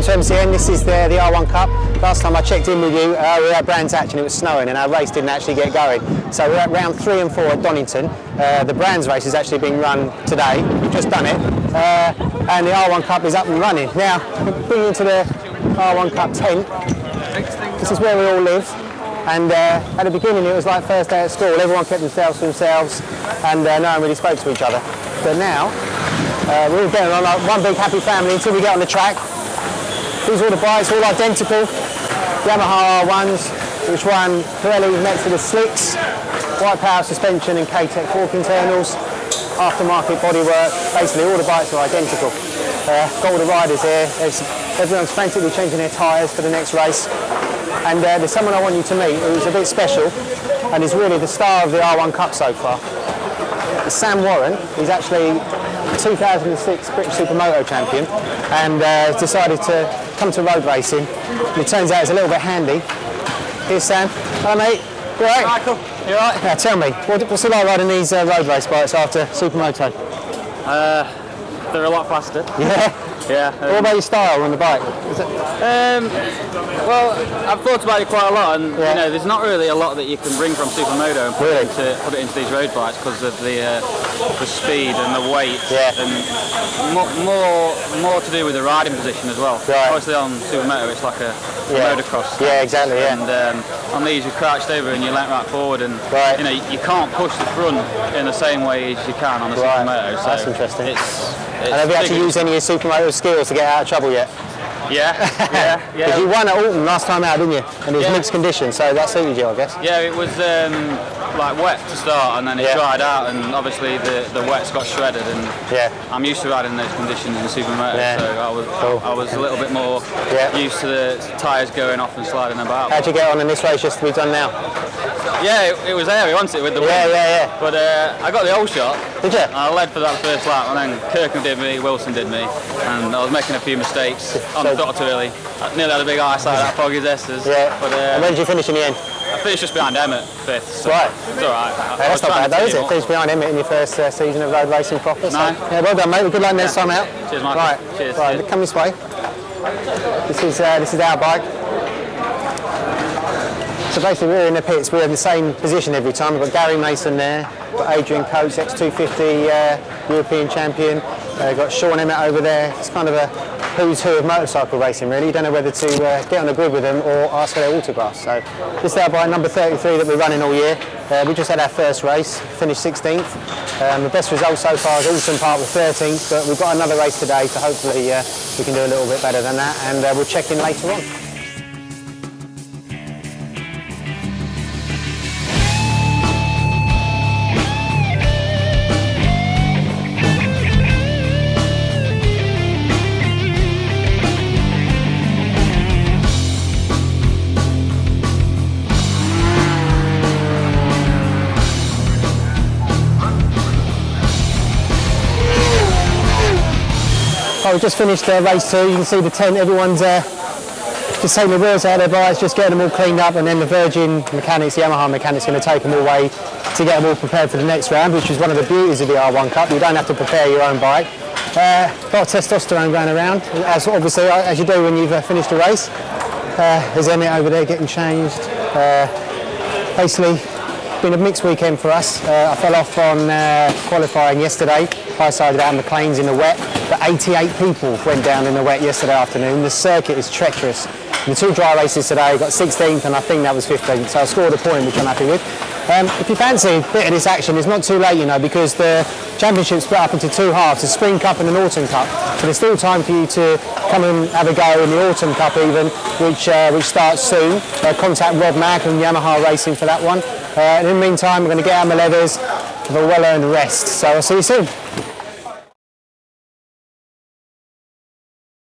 to MCN. This is the R1 Cup. Last time I checked in with you, we were at Brands Hatch and it was snowing and our race didn't actually get going. So we're at round 3 and 4 at Donington. The Brands race is actually being run today. We've just done it. And the R1 Cup is up and running. Now, bring you into the R1 Cup tent. This is where we all live. And at the beginning it was like first day at school. Everyone kept themselves to themselves and no one really spoke to each other. But now, we're all getting on like one big happy family until we get on the track. These are all the bikes, all identical. Yamaha R1s, which run Pirelli next to the slicks, white power suspension and K-Tech fork internals, aftermarket bodywork. Basically all the bikes are identical. Got all the riders here. Everyone's frantically changing their tyres for the next race. And there's someone I want you to meet who's a bit special and is really the star of the R1 Cup so far. It's Sam Warren. He's actually 2006 British Supermoto champion and has decided to come to road racing. And it turns out it's a little bit handy. Here's Sam. Hello mate. You alright? Michael, you alright? Now tell me, what's it like riding these road race bikes after Supermoto? They're a lot faster. Yeah? Yeah. What about your style on the bike? Well, I've thought about it quite a lot, and you know, there's not really a lot that you can bring from Supermoto and put it into these road bikes because of the speed and the weight, and more to do with the riding position as well. Right. Obviously on Supermoto it's like a motocross. Yeah, exactly. Yeah. And on these you're crouched over and you leant right forward, and you know you can't push the front in the same way as you can on a Supermoto. So that's interesting. And have you had to use any of your Supermoto skills to get out of trouble yet? Yeah. Because you won at Alton last time out, didn't you? And it was mixed conditions, so that suited you, I guess. Yeah, it was like wet to start, and then it dried out, and obviously the wet's got shredded, and I'm used to riding in those conditions in Supermoto, so I was a little bit more used to the tyres going off and sliding about. How'd you get on in this race just to be done now? Yeah, it was airy, wasn't it, with the wind? Yeah. But I got the old shot. Did you? I led for that first lap, and then Kirkham did me, Wilson did me, and I was making a few mistakes on the dot too early. I nearly had a big ice like that foggy Zesters. Yeah. But, and when did you finish in the end? I finished just behind Emmett, 5th. So right. It's alright. That's not bad though, is it? Finished behind Emmett in your first season of road racing proper. No. So, yeah, well done mate. Good luck next time out. Cheers, Michael. Right. Cheers. Right, come this way. This is our bike. So basically we're in the pits, we're in the same position every time. We've got Gary Mason there, we've got Adrian Coates, ex-250 European champion, we've got Sean Emmett over there. It's kind of a who's who of motorcycle racing really. You don't know whether to get on the grid with them or ask for their autographs. So this is our bike number 33 that we're running all year. We just had our first race, finished 16th. The best result so far is Alton Park with 13th, but we've got another race today, so hopefully we can do a little bit better than that, and we'll check in later on. We've just finished race 2. You can see the tent, everyone's just taking the wheels out of their bikes, just getting them all cleaned up, and then the Virgin mechanics, the Yamaha mechanics, going to take them all away to get them all prepared for the next round, which is one of the beauties of the R1 Cup. You don't have to prepare your own bike. A lot of testosterone going around, as you do when you've finished a race. There's Emmett over there getting changed. Basically, been a mixed weekend for us. I fell off on qualifying yesterday. High-sided out McLean's in the wet, but 88 people went down in the wet yesterday afternoon. The circuit is treacherous. The 2 dry races today, got 16th and I think that was 15th, so I scored a point, which I'm happy with. If you fancy a bit of this action, it's not too late, you know, because the championship's split up into 2 halves, a Spring Cup and an Autumn Cup. So there's still time for you to come and have a go in the Autumn Cup even, which starts soon. Contact Rob Mack and Yamaha Racing for that one. In the meantime, we're going to get out my leathers, have a well-earned rest. So I'll see you soon.